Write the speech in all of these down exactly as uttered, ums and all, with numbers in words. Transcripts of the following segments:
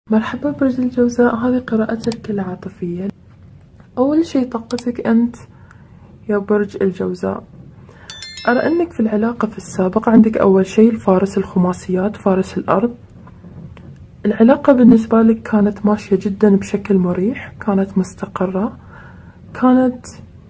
مرحبا برج الجوزاء، هذه قراءتك العاطفية. أول شي طاقتك أنت يا برج الجوزاء. أرى أنك في العلاقة في السابق عندك أول شي الفارس الخماسيات، فارس الأرض. العلاقة بالنسبة لك كانت ماشية جدا بشكل مريح، كانت مستقرة، كانت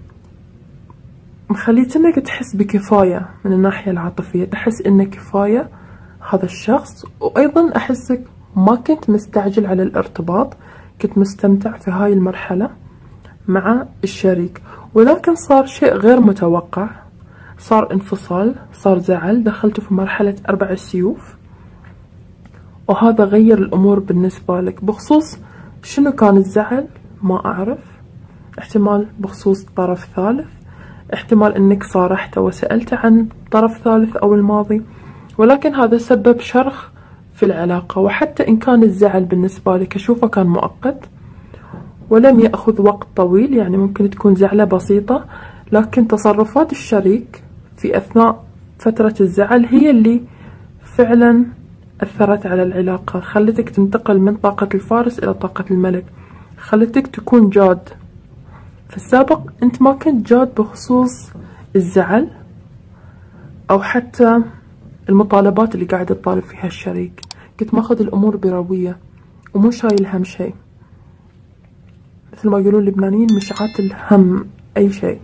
مخليت انك تحس بكفاية من الناحية العاطفية، تحس انك كفاية هذا الشخص. وأيضا أحسك ما كنت مستعجل على الارتباط، كنت مستمتع في هاي المرحلة مع الشريك. ولكن صار شيء غير متوقع، صار انفصال، صار زعل، دخلتوا في مرحلة أربع السيوف، وهذا غير الأمور بالنسبة لك. بخصوص شنو كان الزعل ما أعرف، احتمال بخصوص طرف ثالث، احتمال انك صارحته وسألت عن طرف ثالث او الماضي، ولكن هذا سبب شرخ في العلاقة. وحتى ان كان الزعل بالنسبة لك اشوفه كان مؤقت ولم يأخذ وقت طويل، يعني ممكن تكون زعلة بسيطة، لكن تصرفات الشريك في اثناء فترة الزعل هي اللي فعلا اثرت على العلاقة، خلتك تنتقل من طاقة الفارس الى طاقة الملك، خلتك تكون جاد. في السابق انت ما كنت جاد بخصوص الزعل او حتى المطالبات اللي قاعد تطالب فيها الشريك، كنت ماخذ الامور بروية ومو شايل هم شيء، مثل ما يقولون اللبنانيين مش عاتل هم اي شيء.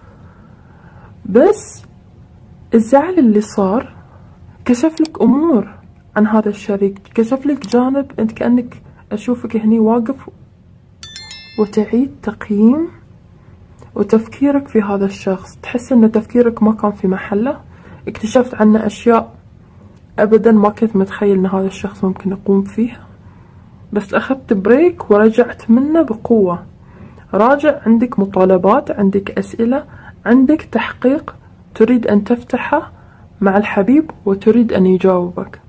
بس الزعل اللي صار كشف لك امور عن هذا الشريك، كشف لك جانب انت كأنك اشوفك هني واقف وتعيد تقييم وتفكيرك في هذا الشخص، تحس ان تفكيرك ما كان في محله، اكتشفت عنه اشياء ابدا ما كنت متخيل ان هذا الشخص ممكن يقوم فيها، بس اخذت بريك ورجعت منه بقوة. راجع، عندك مطالبات، عندك اسئلة، عندك تحقيق تريد ان تفتحه مع الحبيب وتريد ان يجاوبك.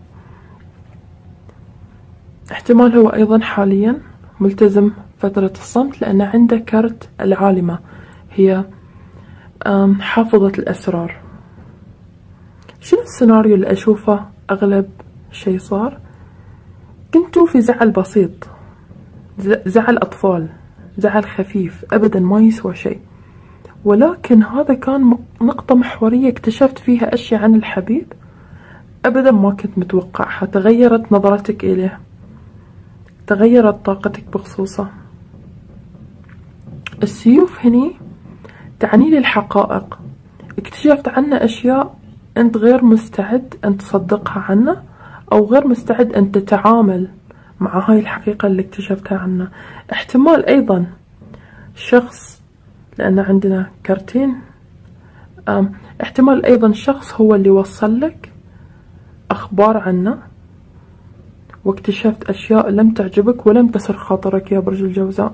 احتمال هو ايضا حاليا ملتزم فترة الصمت، لان عنده كرت العالمة، هي حافظة الأسرار. شنو السيناريو اللي أشوفه أغلب شيء صار؟ كنتوا في زعل بسيط، زعل أطفال، زعل خفيف أبدا ما يسوى شيء، ولكن هذا كان نقطة محورية اكتشفت فيها أشياء عن الحبيب أبدا ما كنت متوقعها، تغيرت نظرتك إليه، تغيرت طاقتك بخصوصه. السيوف هني تعني لي الحقائق، اكتشفت عنه أشياء أنت غير مستعد أن تصدقها عنه، أو غير مستعد أن تتعامل مع هاي الحقيقة اللي اكتشفتها عنه. احتمال أيضا شخص، لأن عندنا كرتين، احتمال أيضا شخص هو اللي وصل لك أخبار عنه واكتشفت أشياء لم تعجبك ولم تسر خاطرك يا برج الجوزاء،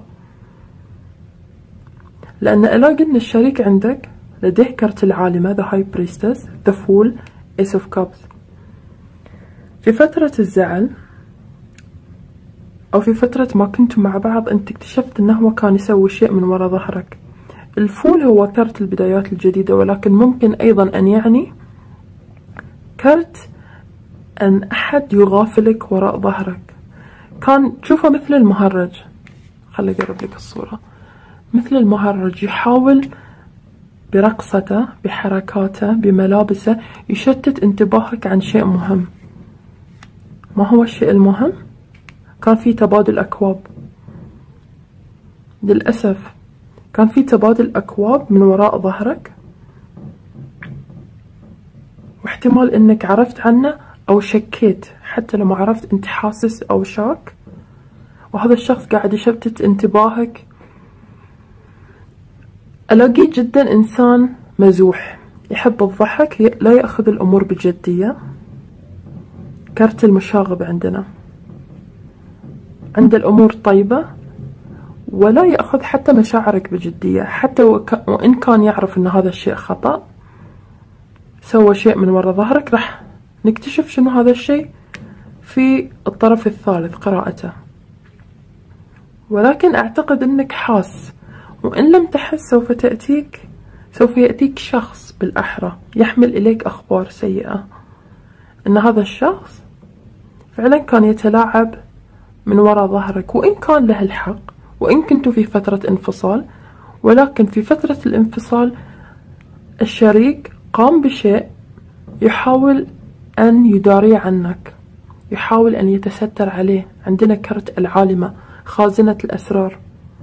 لأن ألاقي أن الشريك عندك لديه كرت العالمة The High Priestess، The Fool، Ace of Cups. في فترة الزعل أو في فترة ما كنتم مع بعض أنت اكتشفت أنه هو كان يسوي شيء من وراء ظهرك. الفول هو كرت البدايات الجديدة، ولكن ممكن أيضا أن يعني كرت أن أحد يغافلك وراء ظهرك، كان تشوفه مثل المهرج. خلي أقرب لك الصورة، مثل المهرج يحاول برقصته، بحركاته، بملابسه يشتت انتباهك عن شيء مهم. ما هو الشيء المهم؟ كان في تبادل أكواب، للأسف كان في تبادل أكواب من وراء ظهرك، واحتمال انك عرفت عنه او شكيت، حتى لما عرفت انت حاسس او شاك، وهذا الشخص قاعد يشتت انتباهك. ألاقيه جدا إنسان مزوح، يحب الضحك، لا يأخذ الأمور بجدية. كرت المشاغب عندنا، عند الأمور طيبة ولا يأخذ حتى مشاعرك بجدية، حتى وإن كان يعرف أن هذا الشيء خطأ، سوى شيء من وراء ظهرك، راح نكتشف شنو هذا الشيء في الطرف الثالث قراءته. ولكن أعتقد أنك حاس، وإن لم تحس سوف تأتيك سوف يأتيك شخص بالأحرى يحمل إليك أخبار سيئة، أن هذا الشخص فعلا كان يتلاعب من وراء ظهرك، وإن كان له الحق، وإن كنتوا في فترة انفصال، ولكن في فترة الانفصال الشريك قام بشيء يحاول أن يداري عنك، يحاول أن يتستر عليه. عندنا كرت العالمة، خازنة الأسرار،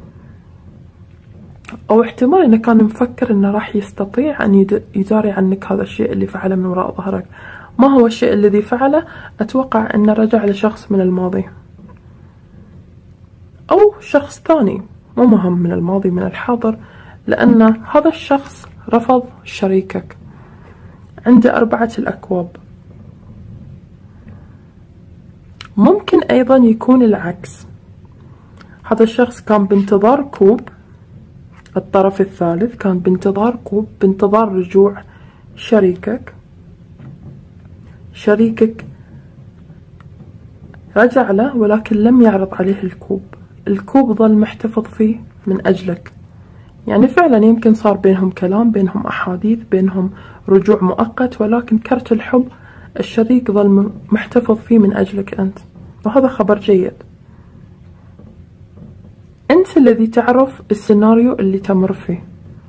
أو احتمال أنه كان مفكر أنه راح يستطيع أن يداري عنك هذا الشيء اللي فعله من وراء ظهرك. ما هو الشيء الذي فعله؟ أتوقع أنه رجع لشخص من الماضي أو شخص ثاني، مو مهم من الماضي من الحاضر، لأن هذا الشخص رفض شريكك. عنده أربعة الأكواب. ممكن أيضا يكون العكس، هذا الشخص كان بانتظار كوب، الطرف الثالث كان بانتظار كوب، بانتظار رجوع شريكك. شريكك رجع له ولكن لم يعرض عليه الكوب، الكوب ظل محتفظ فيه من أجلك. يعني فعلا يمكن صار بينهم كلام، بينهم أحاديث، بينهم رجوع مؤقت، ولكن كرت الحب الشريك ظل محتفظ فيه من أجلك أنت، وهذا خبر جيد. أنت الذي تعرف السيناريو اللي تمر فيه،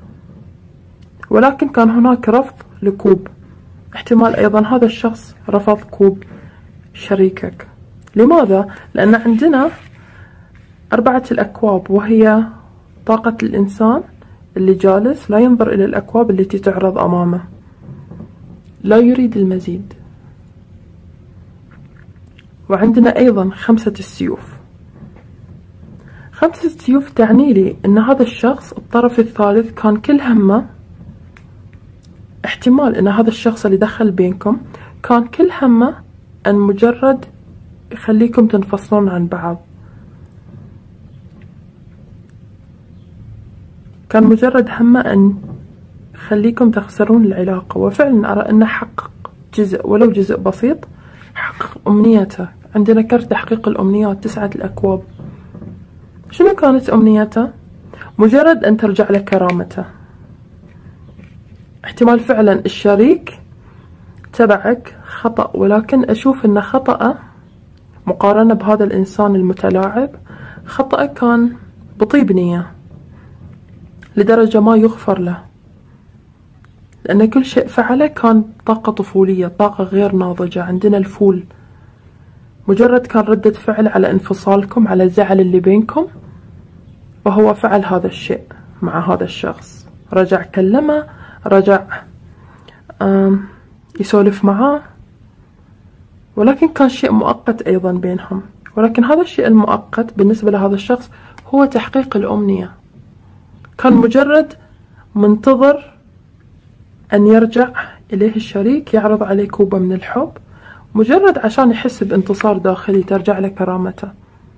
ولكن كان هناك رفض لكوب. احتمال أيضا هذا الشخص رفض كوب شريكك. لماذا؟ لأن عندنا أربعة الأكواب، وهي طاقة الإنسان اللي جالس لا ينظر إلى الأكواب التي تعرض أمامه، لا يريد المزيد. وعندنا أيضا خمسة السيوف. خمسة السيوف تعني لي أن هذا الشخص الطرف الثالث كان كل همه، احتمال أن هذا الشخص اللي دخل بينكم كان كل همه أن مجرد يخليكم تنفصلون عن بعض، كان مجرد همه أن يخليكم تخسرون العلاقة. وفعلا أرى أنه حقق جزء ولو جزء بسيط، حقق أمنيته. عندنا كرت تحقيق الأمنيات، تسعة الأكواب. شنو كانت أمنيته؟ مجرد أن ترجع له كرامته. احتمال فعلا الشريك تبعك خطأ، ولكن أشوف أن خطأه مقارنة بهذا الإنسان المتلاعب، خطأه كان بطيب نية لدرجة ما يغفر له، لأن كل شيء فعله كان طاقة طفولية، طاقة غير ناضجة. عندنا الفول، مجرد كان ردة فعل على انفصالكم، على الزعل اللي بينكم، وهو فعل هذا الشيء مع هذا الشخص. رجع كلمه، رجع يسولف معاه، ولكن كان شيء مؤقت أيضا بينهم. ولكن هذا الشيء المؤقت بالنسبة لهذا الشخص هو تحقيق الأمنية، كان مجرد منتظر أن يرجع إليه الشريك، يعرض عليه كوبا من الحب، مجرد عشان يحس بانتصار داخلي، ترجع له كرامته.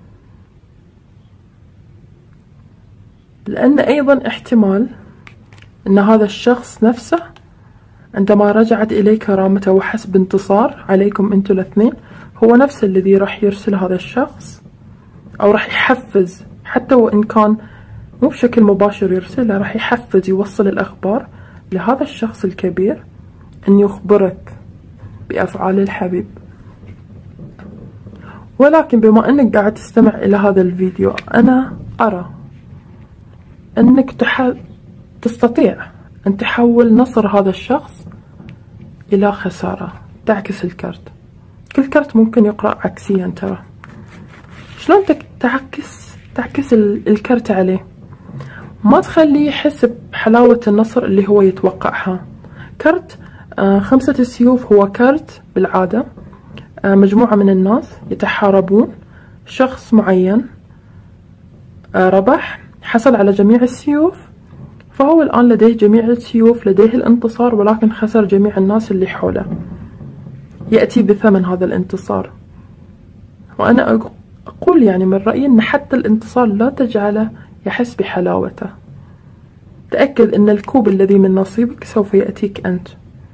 لأن أيضا احتمال أن هذا الشخص نفسه عندما رجعت إليه كرامته وحس بانتصار عليكم أنتوا الاثنين، هو نفسه الذي راح يرسل هذا الشخص، أو راح يحفز، حتى وإن كان مو بشكل مباشر يرسله، راح يحفز، يوصل الأخبار لهذا الشخص الكبير أن يخبرك بأفعال الحبيب. ولكن بما أنك قاعد تستمع إلى هذا الفيديو، أنا أرى أنك تح... تستطيع أن تحول نصر هذا الشخص إلى خسارة. تعكس الكرت، كل كرت ممكن يقرأ عكسيا. ترى شلون تعكس تعكس الكرت عليه، ما تخليه يحس بحلاوة النصر اللي هو يتوقعها. كرت آه خمسة السيوف هو كرت بالعادة آه مجموعة من الناس يتحاربون، شخص معين آه ربح، حصل على جميع السيوف، فهو الآن لديه جميع السيوف، لديه الانتصار، ولكن خسر جميع الناس اللي حوله. يأتي بثمن هذا الانتصار. وأنا أقول يعني من رأيي أن حتى الانتصار لا تجعله يحس بحلاوته. تأكد أن الكوب الذي من نصيبك سوف يأتيك أنت.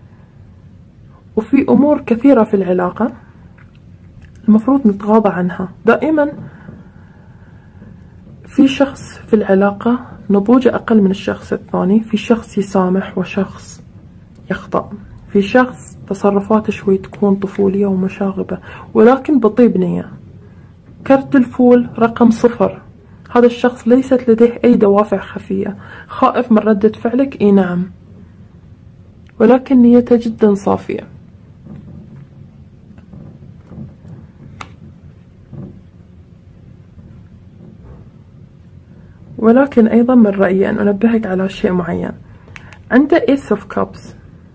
وفي أمور كثيرة في العلاقة المفروض نتغاضى عنها. دائما في شخص في العلاقة نضوجه أقل من الشخص الثاني، في شخص يسامح وشخص يخطأ، في شخص تصرفاته شوي تكون طفولية ومشاغبة، ولكن بطيب نية. كرت الفول رقم صفر، هذا الشخص ليست لديه أي دوافع خفية، خائف من ردة فعلك، إي نعم، ولكن نيته جدا صافية. ولكن أيضا من رأيي أن أنبهك على شيء معين. عنده Ace of Cups،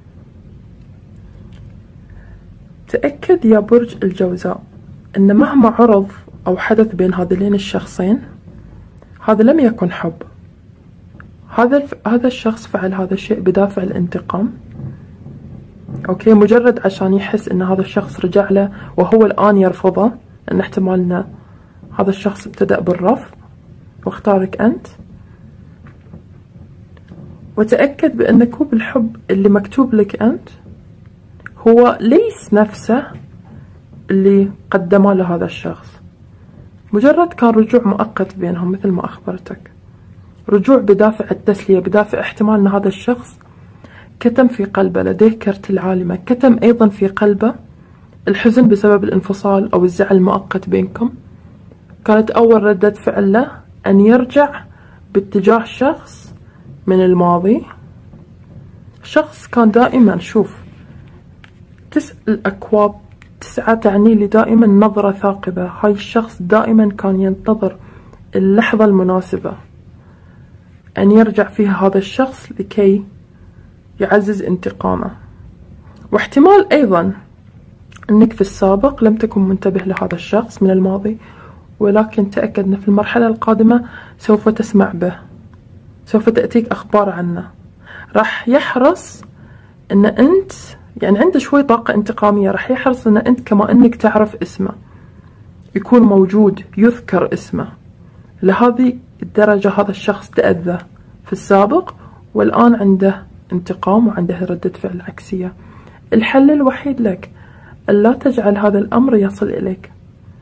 تأكد يا برج الجوزاء أن مهما عرض أو حدث بين هذين الشخصين، هذا لم يكن حب. هذا هذا الشخص فعل هذا الشيء بدافع الانتقام، أوكي، مجرد عشان يحس أن هذا الشخص رجع له وهو الآن يرفضه، أن احتمال أن هذا الشخص ابتدأ بالرفض واختارك أنت. وتأكد بأن كوب الحب اللي مكتوب لك أنت هو ليس نفسه اللي قدمه لهذا الشخص، مجرد كان رجوع مؤقت بينهم مثل ما أخبرتك، رجوع بدافع التسلية، بدافع احتمال أن هذا الشخص كتم في قلبه، لديه كرت العالمة، كتم أيضا في قلبه الحزن بسبب الانفصال أو الزعل المؤقت بينكم. كانت أول ردة فعل له أن يرجع باتجاه شخص من الماضي، شخص كان دائما، شوف تسع الأكواب، تسعة تعني لي دائما نظرة ثاقبة، هاي الشخص دائما كان ينتظر اللحظة المناسبة أن يرجع فيها هذا الشخص لكي يعزز انتقامه. واحتمال أيضا أنك في السابق لم تكن منتبه لهذا الشخص من الماضي، ولكن تأكد أن في المرحلة القادمة سوف تسمع به، سوف تأتيك أخبار عنه، راح يحرص أن أنت، يعني عنده شوي طاقة انتقامية، راح يحرص أن أنت كما أنك تعرف اسمه يكون موجود، يذكر اسمه. لهذه الدرجة هذا الشخص تأذى في السابق، والآن عنده انتقام وعنده ردة فعل عكسية. الحل الوحيد لك ألا تجعل هذا الأمر يصل إليك،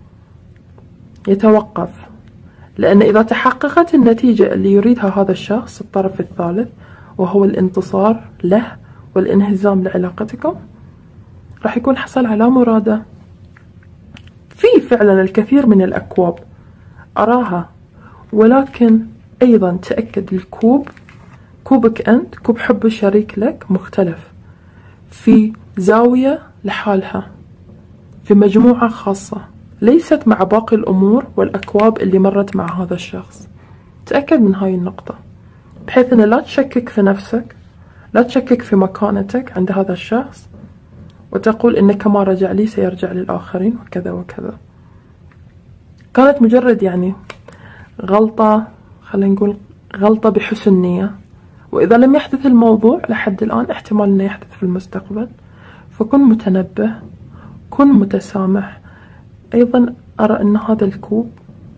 يتوقف، لأن إذا تحققت النتيجة اللي يريدها هذا الشخص الطرف الثالث، وهو الانتصار له والانهزام لعلاقتكم، راح يكون حصل على مراده. في فعلا الكثير من الأكواب أراها، ولكن أيضا تأكد الكوب، كوبك أنت، كوب حب الشريك لك مختلف، في زاوية لحالها، في مجموعة خاصة، ليست مع باقي الأمور والأكواب اللي مرت مع هذا الشخص. تأكد من هاي النقطة، بحيث أن لا تشكك في نفسك، لا تشكك في مكانتك عند هذا الشخص، وتقول إن كما رجع لي سيرجع للآخرين وكذا وكذا. كانت مجرد يعني غلطة، خلينا نقول غلطة بحسن نية، وإذا لم يحدث الموضوع لحد الآن احتمال أنه يحدث في المستقبل، فكن متنبه، كن متسامح. أيضا أرى أن هذا الكوب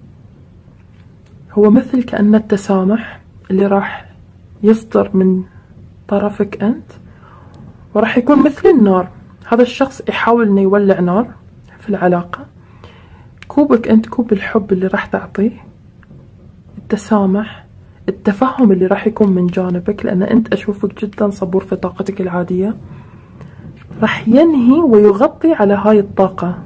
هو مثل كأن التسامح اللي راح يصدر من طرفك أنت، وراح يكون مثل النار، هذا الشخص يحاول أنه يولع نار في العلاقة، كوبك أنت كوب الحب اللي راح تعطيه، التسامح، التفهم اللي راح يكون من جانبك، لأن أنت أشوفك جدا صبور في طاقتك العادية، راح ينهي ويغطي على هاي الطاقة.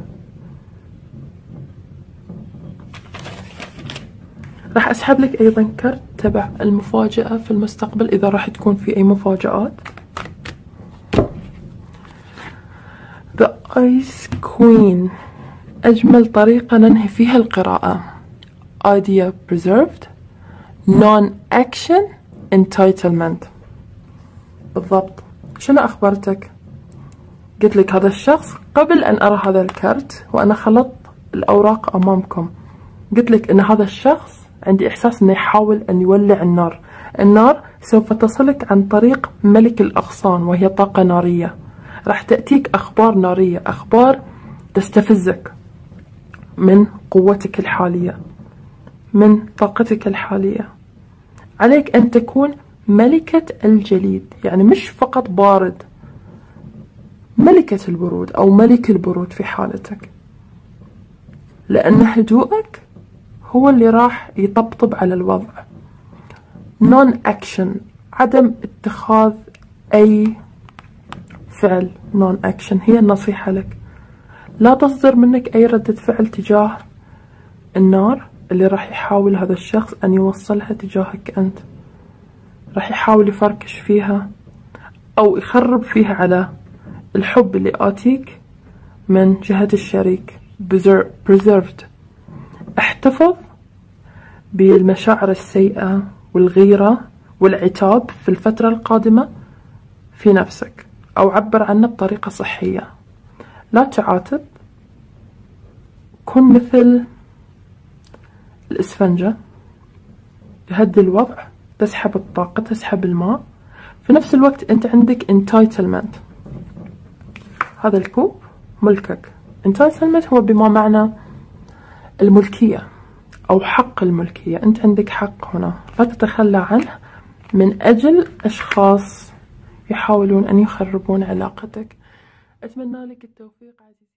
راح أسحب لك أيضا كرت تبع المفاجأة في المستقبل إذا راح تكون في أي مفاجآت. The Ice Queen، أجمل طريقة ننهي فيها القراءة. Idea preserved، Non-action entitlement. بالضبط شنو أخبرتك؟ قلت لك هذا الشخص قبل أن أرى هذا الكرت وأنا خلطت الأوراق أمامكم، قلت لك أن هذا الشخص عندي إحساس أنه يحاول أن يولع النار. النار سوف تصلك عن طريق ملك الأغصان، وهي طاقة نارية، راح تأتيك أخبار نارية، أخبار تستفزك من قوتك الحالية، من طاقتك الحالية. عليك أن تكون ملكة الجليد، يعني مش فقط بارد، ملكة البرود أو ملك البرود في حالتك، لأن هدوءك هو اللي راح يطبطب على الوضع. نون أكشن، عدم اتخاذ أي فعل. نون أكشن هي النصيحة لك، لا تصدر منك أي ردة فعل تجاه النار اللي راح يحاول هذا الشخص أن يوصلها تجاهك أنت، راح يحاول يفركش فيها أو يخرب فيها على الحب اللي آتيك من جهة الشريك. preserved. احتفظ بالمشاعر السيئة والغيرة والعتاب في الفترة القادمة في نفسك، أو عبر عنه بطريقة صحية. لا تعاتب، كن مثل الإسفنجة، تهدي الوضع، تسحب الطاقة، تسحب الماء. في نفس الوقت أنت عندك entitlement، هذا الكوب ملكك. entitlement هو بما معنى الملكية أو حق الملكية، أنت عندك حق هنا، لا تتخلى عنه من أجل أشخاص يحاولون أن يخربون علاقتك. أتمنى لك التوفيق عزيزي.